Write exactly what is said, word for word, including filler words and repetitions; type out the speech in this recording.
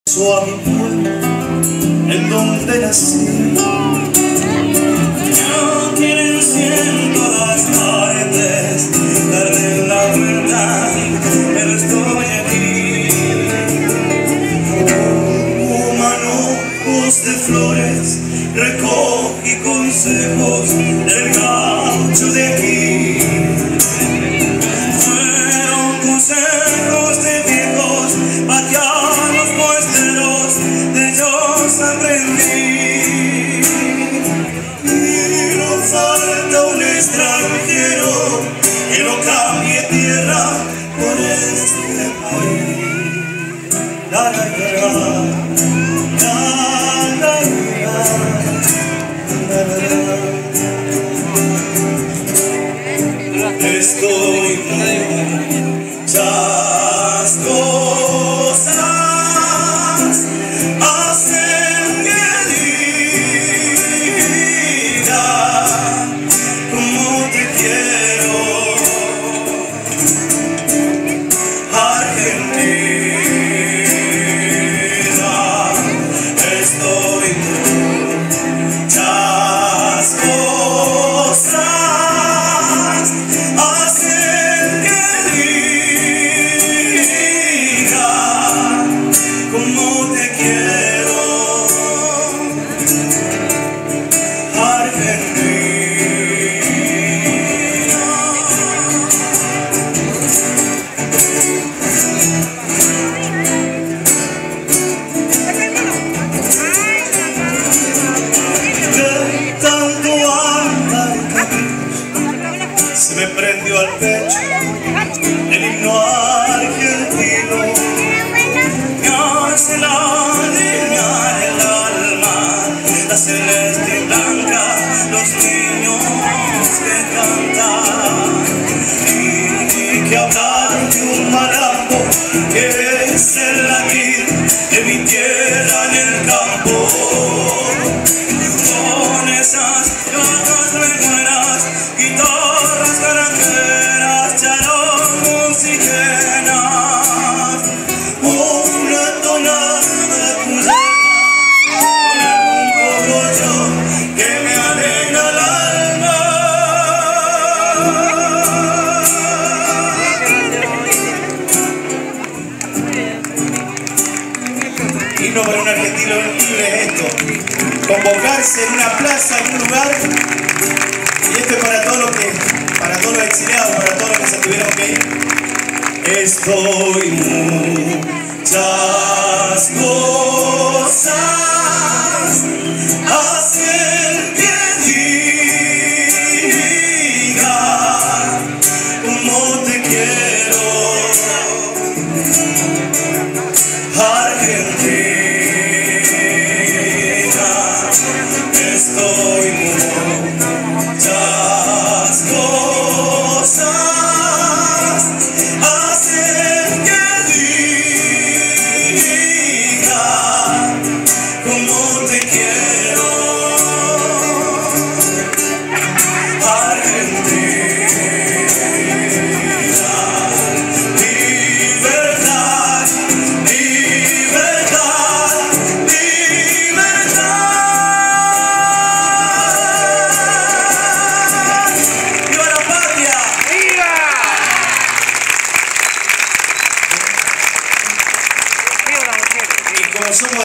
a mi pueblo, en donde nací. Yo quiero en todas partes darle la verdad, pero estoy aquí. Como manojos de flores recogí consejos del gaucho de aquí. Fueron consejos de viejos vaqueanos puesteros, de ellos aprendí. Y no falta un extranjero que no cambie tierra por este país. La, la, la, la, la, la, la, la. Estoy muchas cosas hacen que diga como te quiero, Argentina. Estoy muchas cosas hacen que diga como te quiero, Argentina. De tanto andar se me prendió al pecho el himno argentino. Me hace lagrimear el alma, la celeste y blanca, los niños que cantan. Y que hablar de un malambo que es el latir de mi tierra en el campo. Con esas gatas regueras, guitarras granjeras, charos musiqueras, una tonada cruzada con algún cogollo que me alegra el alma. Himno para un argentino libre es esto: convocarse en una plaza, en un lugar. Y esto es para todos los que, para todos los exiliados, para todos los que se tuvieron que ir. Estoy muchas cosas hacen que diga como te quiero, Argentina. Estoy muchas cosas hacen que diga como te quiero, Argentina. Libertad, libertad, libertad. ¡Viva la patria! ¡Viva! ¡Viva la mujer! Y como somos